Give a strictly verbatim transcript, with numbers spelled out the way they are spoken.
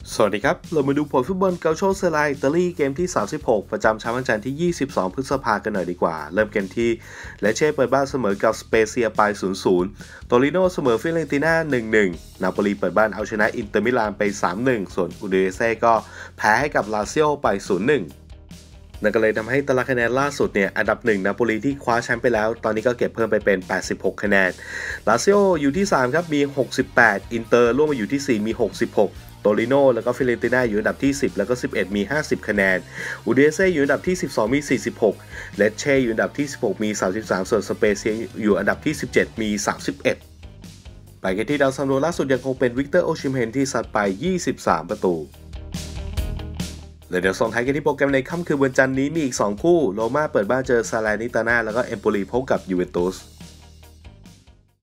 สวัสดีครับเรามาดูผลฟุตบอลเกาโชเซไลอิตาลีเกมที่สามสิบหกประจำเช้าวันจันทร์ที่ยี่สิบสองพฤษภาคมกันหน่อยดีกว่าเริ่มเกมที่เลเช่เปิดบ้านเสมอกับสเปเซียไป ศูนย์ ศูนย์ โตริโนเสมอฟิเรนติน่า หนึ่ง หนึ่ง นาโปลีเปิดบ้านเอาชนะอินเตอร์มิลานไป สาม หนึ่ง ส่วนอูดิเนเซ่ก็แพ้ให้กับลาซิโอไป ศูนย์ หนึ่งนั่นก็เลยทำให้ตารางคะแนนล่าสุดเนี่ยอันดับหนึ่งนาโปลีที่คว้าแชมป์ไปแล้วตอนนี้ก็เก็บเพิ่มไปเป็นแปดสิบหกคะแนนลาซิโออยู่ที่สามครับมีหกสิบแปดอินเตอร์ร่วมมาอยู่ที่สี่มีหกสิบหกโตริโนแล้วก็ฟิเรนติน่าอยู่อันดับที่สิบแล้วก็สิบเอ็ดมีห้าสิบคะแนนอูดิเนเซ่อยู่อันดับที่สิบสองมีสี่สิบหกเลเช่อยู่อันดับที่สิบหกมีสามสิบสามส่วนสเปเซียอยู่อันดับที่สิบเจ็ดมีสามสิบเอ็ดไปกันที่ดาวซันโดล่าสุดยังคงเป็นวิกเตอร์โอชิเมนที่ซัดไปยี่สิบสามประตูและเดี๋ยวส่งท้ายกันที่โปรแกรมในค่ำคืนวันจันทร์นี้มีอีกสองคู่โรม่าเปิดบ้านเจอซาเลนิตาน่าแล้วก็เอมโปลีพบกับยูเวนตุส